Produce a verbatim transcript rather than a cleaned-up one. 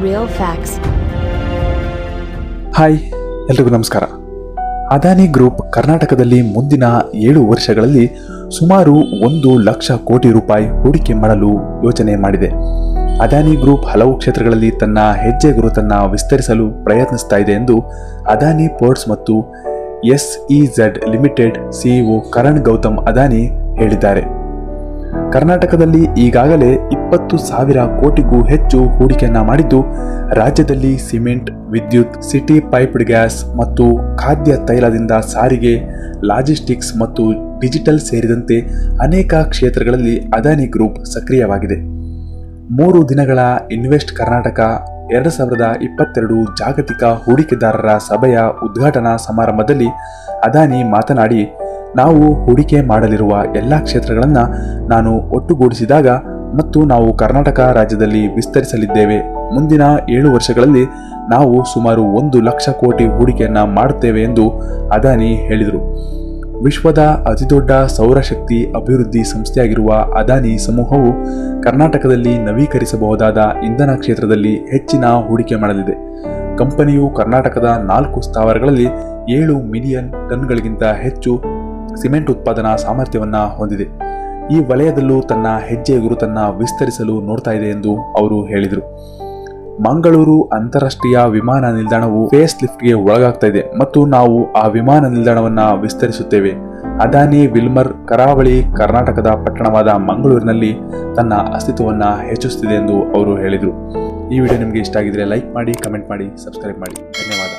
Real facts. Hi ಎಲ್ರಿಗೂ ನಮಸ್ಕಾರ. Adani group ಕರ್ನಾಟಕದಲ್ಲಿ ಮುಂದಿನ ಏಳು ವರ್ಷಗಳಲ್ಲಿ ಸುಮಾರು ಒಂದು ಲಕ್ಷ ಕೋಟಿ ರೂಪಾಯಿ ಹೂಡಿಕೆ ಮಾಡಲು ಯೋಚನೆ ಮಾಡಿದೆ. ಅದಾನಿ ಗ್ರೂಪ್ ಹಲವು ಕ್ಷೇತ್ರಗಳಲ್ಲಿ ತನ್ನ ಹೆಜ್ಜೆ ಗುರುತನ್ನು ವಿಸ್ತರಿಸಲು ಪ್ರಯತ್ನಿಸ್ತಾ ಇದೆ ಎಂದು ಅದಾನಿ ಪೋರ್ಟ್ಸ್ ಮತ್ತು SEZ limited CEO Karan Gautam Adani ಹೇಳಿದ್ದಾರೆ. ಕರ್ನಾಟಕದಲ್ಲಿ ಈಗಾಗಲೇ ಇಪ್ಪತ್ತು ಸಾವಿರ ಕೋಟಿಗೂ ಹೆಚ್ಚು ಹೂಡಿಕೆಯನ್ನ ಮಾಡಿದ್ದು, ರಾಜ್ಯದಲ್ಲಿ ಸಿಮೆಂಟ್, ವಿದ್ಯುತ್, ಸಿಟಿ ಪೈಪ್ಡ್ ಗ್ಯಾಸ್ ಮತ್ತು ಖಾದ್ಯ ತೈಲದಿಂದ ಸಾರಿಗೆ, ಲಾಜಿಸ್ಟಿಕ್ಸ್ ಮತ್ತು ಡಿಜಿಟಲ್ ಸೇರಿದಂತೆ ಅನೇಕ ಕ್ಷೇತ್ರಗಳಲ್ಲಿ ಅದಾನಿ ಗ್ರೂಪ್ ಸಕ್ರಿಯವಾಗಿದೆ. ಮೂರು ದಿನಗಳ ಇನ್ವೆಸ್ಟ್ ಕರ್ನಾಟಕ ಎರಡು ಸಾವಿರದ ಇಪ್ಪತ್ತೆರಡು ಜಾಗತಿಕ ಹೂಡಿಕೆದಾರರ ಸಭೆಯ ಉದ್ಘಾಟನಾ ಸಮಾರಂಭದಲ್ಲಿ ಅದಾನಿ ಮಾತನಾಡಿ, ನಾವು ಹೂಡಿಕೆ ಮಾಡಲಿರುವ ಎಲ್ಲ ಕ್ಷೇತ್ರಗಳನ್ನು ನಾನು ಒಟ್ಟುಗೂಡಿಸಿದಾಗ ಮತ್ತು ನಾವು ಕರ್ನಾಟಕ ರಾಜ್ಯದಲ್ಲಿ ವಿಸ್ತರಿಸಲಿದ್ದೇವೆ. ಮುಂದಿನ ಏಳು ವರ್ಷಗಳಲ್ಲಿ ನಾವು ಸುಮಾರು ಒಂದು ಲಕ್ಷ ಕೋಟಿ ಹೂಡಿಕೆಯನ್ನು ಮಾಡುತ್ತೇವೆ ಎಂದು ಅದಾನಿ ಹೇಳಿದರು. ವಿಶ್ವದ ಅತಿದೊಡ್ಡ ಸೌರಶಕ್ತಿ ಅಭಿವೃದ್ಧಿ ಸಂಸ್ಥೆಯಾಗಿರುವ ಅದಾನಿ ಸಮೂಹವು ಕರ್ನಾಟಕದಲ್ಲಿ ನವೀಕರಿಸಬಹುದಾದ ಇಂಧನ ಕ್ಷೇತ್ರದಲ್ಲಿ ಹೆಚ್ಚಿನ ಹೂಡಿಕೆ ಮಾಡಲಿದೆ. ಕಂಪನಿಯು ಕರ್ನಾಟಕದ ನಾಲ್ಕು ಸ್ಥಾವರಗಳಲ್ಲಿ ಏಳು ಮಿಲಿಯನ್ ಟನ್ಗಳಿಗಿಂತ ಹೆಚ್ಚು ಸಿಮೆಂಟ್ ಉತ್ಪಾದನಾ ಸಾಮರ್ಥ್ಯವನ್ನು ಹೊಂದಿದೆ. ಈ ವಲಯದಲ್ಲೂ ತನ್ನ ಹೆಜ್ಜೆ ಗುರುತನ್ನು ವಿಸ್ತರಿಸಲು ನೋಡ್ತಾ ಇದೆ ಎಂದು ಅವರು ಹೇಳಿದರು. ಮಂಗಳೂರು ಅಂತಾರಾಷ್ಟ್ರೀಯ ವಿಮಾನ ನಿಲ್ದಾಣವು ಫೇಸ್ ಲಿಫ್ಟ್ಗೆ ಒಳಗಾಗ್ತಾ ಇದೆ ಮತ್ತು ನಾವು ಆ ವಿಮಾನ ನಿಲ್ದಾಣವನ್ನು ವಿಸ್ತರಿಸುತ್ತೇವೆ. ಅದಾನಿ ವಿಲ್ಮರ್ ಕರಾವಳಿ ಕರ್ನಾಟಕದ ಪಟ್ಟಣವಾದ ಮಂಗಳೂರಿನಲ್ಲಿ ತನ್ನ ಅಸ್ತಿತ್ವವನ್ನು ಹೆಚ್ಚಿಸುತ್ತಿದೆ ಎಂದು ಅವರು ಹೇಳಿದರು. ಈ ವಿಡಿಯೋ ನಿಮಗೆ ಇಷ್ಟ ಆಗಿದ್ರೆ ಲೈಕ್ ಮಾಡಿ, ಕಮೆಂಟ್ ಮಾಡಿ, ಸಬ್ಸ್ಕ್ರೈಬ್ ಮಾಡಿ. ಧನ್ಯವಾದ.